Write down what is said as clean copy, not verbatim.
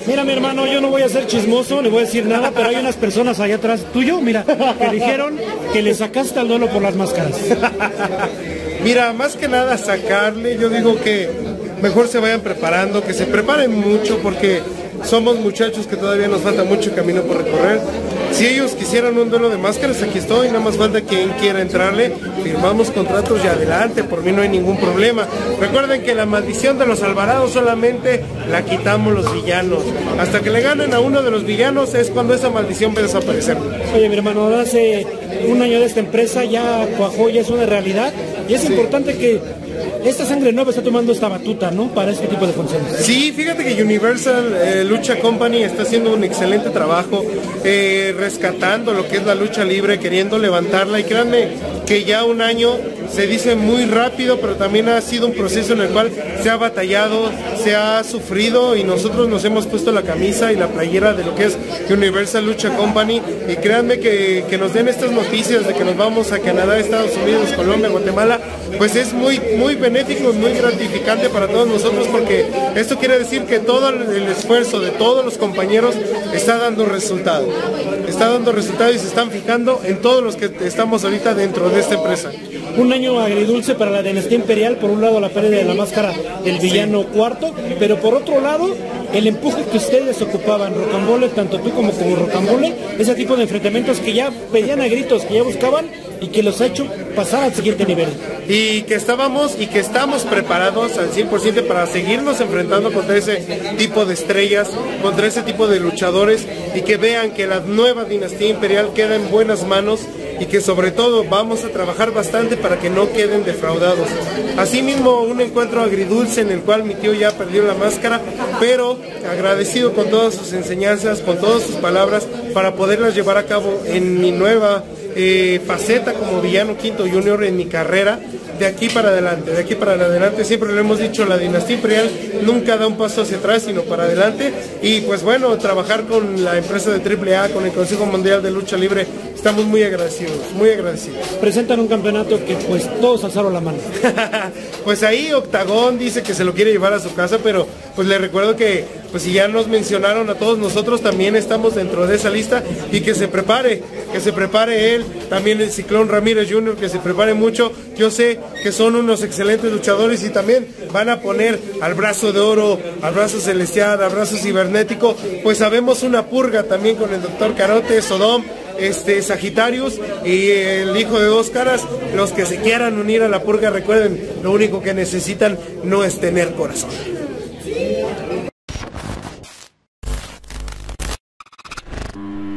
Mira, mi hermano, yo no voy a ser chismoso, ni voy a decir nada, pero hay unas personas allá atrás tuyo, mira, que dijeron que le sacaste al duelo por las máscaras. Mira, más que nada sacarle, yo digo que mejor se vayan preparando, que se preparen mucho, porque somos muchachos que todavía nos falta mucho camino por recorrer. Si ellos quisieran un duelo de máscaras, aquí estoy, nada más falta quien quiera entrarle, firmamos contratos y adelante, por mí no hay ningún problema. Recuerden que la maldición de los Alvarados solamente la quitamos los villanos. Hasta que le ganen a uno de los villanos es cuando esa maldición va a desaparecer. Oye, mi hermano, hace un año de esta empresa ya cuajó, ya es una realidad, y es importante que esta sangre nueva está tomando esta batuta, ¿no? Para este tipo de funciones. Sí, fíjate que Universal Lucha Company está haciendo un excelente trabajo rescatando lo que es la lucha libre, queriendo levantarla, y créanme que ya un año se dice muy rápido, pero también ha sido un proceso en el cual se ha batallado, se ha sufrido, y nosotros nos hemos puesto la camisa y la playera de lo que es Universal Lucha Company, y créanme que nos den estas noticias de que nos vamos a Canadá, Estados Unidos, Colombia, Guatemala, pues es muy benéfico, muy gratificante para todos nosotros, porque esto quiere decir que todo el esfuerzo de todos los compañeros está dando resultado y se están fijando en todos los que estamos ahorita dentro de esta empresa. Un año agridulce para la dinastía imperial, por un lado la pérdida de la máscara del villano cuarto, pero por otro lado el empuje que ustedes ocupaban, Rocambole, tanto tú como Rocambole, ese tipo de enfrentamientos que ya pedían a gritos, que ya buscaban y que los ha hecho pasar al siguiente nivel. Y que estamos preparados al 100% para seguirnos enfrentando contra ese tipo de estrellas, contra ese tipo de luchadores, y que vean que la nueva dinastía imperial queda en buenas manos, y que sobre todo vamos a trabajar bastante para que no queden defraudados. Asimismo, un encuentro agridulce en el cual mi tío ya perdió la máscara, pero agradecido con todas sus enseñanzas, con todas sus palabras, para poderlas llevar a cabo en mi nueva faceta como villano Quinto Junior en mi carrera, de aquí para adelante, siempre lo hemos dicho, la dinastía imperial nunca da un paso hacia atrás, sino para adelante, y pues bueno, trabajar con la empresa de AAA, con el Consejo Mundial de Lucha Libre, estamos muy agradecidos, muy agradecidos. Presentan un campeonato que pues todos alzaron la mano. Pues ahí Octagón dice que se lo quiere llevar a su casa, pero pues le recuerdo que pues si ya nos mencionaron a todos nosotros, también estamos dentro de esa lista, y que se prepare él, también el Ciclón Ramírez Jr., que se prepare mucho. Yo sé que son unos excelentes luchadores, y también van a poner al Brazo de Oro, al Brazo Celestial, al Brazo Cibernético. Pues sabemos una purga también con el Dr. Carote, Sodom, Sagitarius y el Hijo de Dos Caras. Los que se quieran unir a la purga, recuerden, lo único que necesitan no es tener corazón.